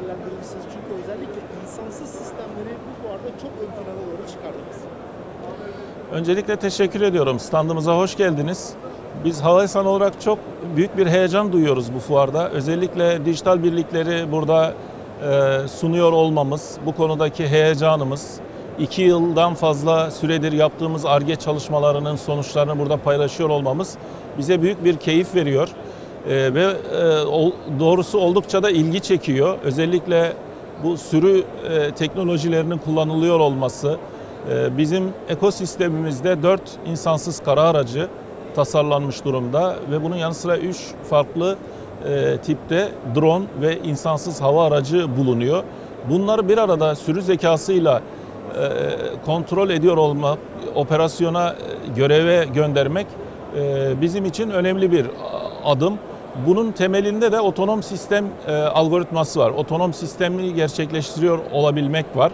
değerlendirmişsiniz? Çünkü özellikle insansız sistemleri bu fuarda çok ön plana doğru çıkardınız. Öncelikle teşekkür ediyorum. Standımıza hoş geldiniz. Biz Havelsan olarak çok büyük bir heyecan duyuyoruz bu fuarda. Özellikle dijital birlikleri burada sunuyor olmamız, bu konudaki heyecanımız, 2 yıldan fazla süredir yaptığımız Ar-Ge çalışmalarının sonuçlarını burada paylaşıyor olmamız bize büyük bir keyif veriyor. Ve doğrusu oldukça da ilgi çekiyor. Özellikle bu sürü teknolojilerinin kullanılıyor olması, bizim ekosistemimizde 4 insansız kara aracı tasarlanmış durumda ve bunun yanı sıra 3 farklı tipte drone ve insansız hava aracı bulunuyor. Bunları bir arada sürü zekasıyla kontrol ediyor olmak, operasyona, göreve göndermek bizim için önemli bir adım. Bunun temelinde de otonom sistem algoritması var. Otonom sistemi gerçekleştiriyor olabilmek var.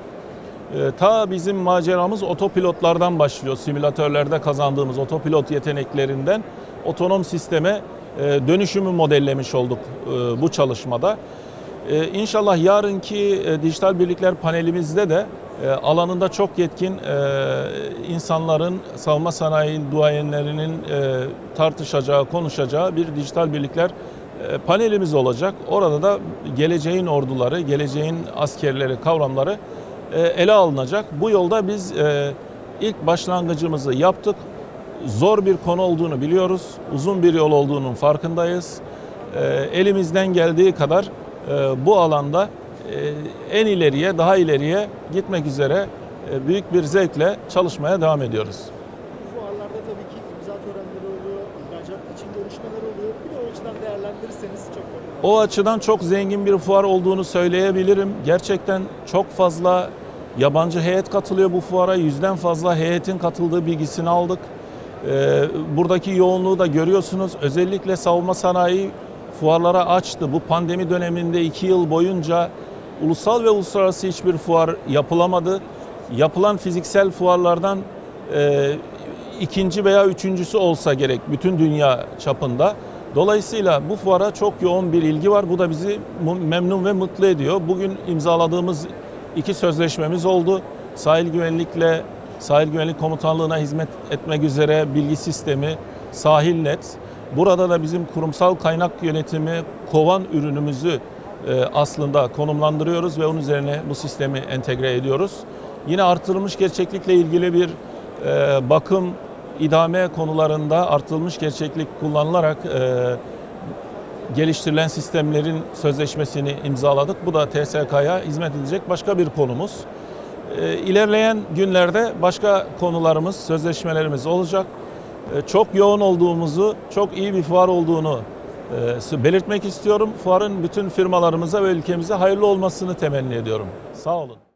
Ta bizim maceramız otopilotlardan başlıyor. Simülatörlerde kazandığımız otopilot yeteneklerinden otonom sisteme dönüşümü modellemiş olduk bu çalışmada. İnşallah yarınki dijital birlikler panelimizde de alanında çok yetkin insanların, savunma sanayi duayenlerinin tartışacağı, konuşacağı bir dijital birlikler panelimiz olacak. Orada da geleceğin orduları, geleceğin askerleri, kavramları ele alınacak. Bu yolda biz ilk başlangıcımızı yaptık. Zor bir konu olduğunu biliyoruz. Uzun bir yol olduğunun farkındayız. Elimizden geldiği kadar bu alanda en ileriye, daha ileriye gitmek üzere büyük bir zevkle çalışmaya devam ediyoruz. Bu fuarlarda tabii ki imza törenleri oluyor, ihracat için görüşmeler oluyor. Bir de o açıdan değerlendirirseniz çok önemli. O açıdan çok zengin bir fuar olduğunu söyleyebilirim. Gerçekten çok fazla yabancı heyet katılıyor bu fuara. 100'den fazla heyetin katıldığı bilgisini aldık. Buradaki yoğunluğu da görüyorsunuz. Özellikle savunma sanayi fuarlara açtı. Bu pandemi döneminde 2 yıl boyunca ulusal ve uluslararası hiçbir fuar yapılamadı. Yapılan fiziksel fuarlardan ikinci veya üçüncüsü olsa gerek bütün dünya çapında. Dolayısıyla bu fuara çok yoğun bir ilgi var. Bu da bizi memnun ve mutlu ediyor. Bugün imzaladığımız 2 sözleşmemiz oldu. Sahil Güvenlik Komutanlığı'na hizmet etmek üzere bilgi sistemi, SahilNet. Burada da bizim kurumsal kaynak yönetimi kovan ürünümüzü aslında konumlandırıyoruz ve onun üzerine bu sistemi entegre ediyoruz. Yine artırılmış gerçeklikle ilgili bir bakım, idame konularında artırılmış gerçeklik kullanılarak geliştirilen sistemlerin sözleşmesini imzaladık. Bu da TSK'ya hizmet edecek başka bir konumuz. İlerleyen günlerde başka konularımız, sözleşmelerimiz olacak. Çok yoğun olduğumuzu, çok iyi bir fuar olduğunu belirtmek istiyorum. Fuarın bütün firmalarımıza ve ülkemize hayırlı olmasını temenni ediyorum. Sağ olun.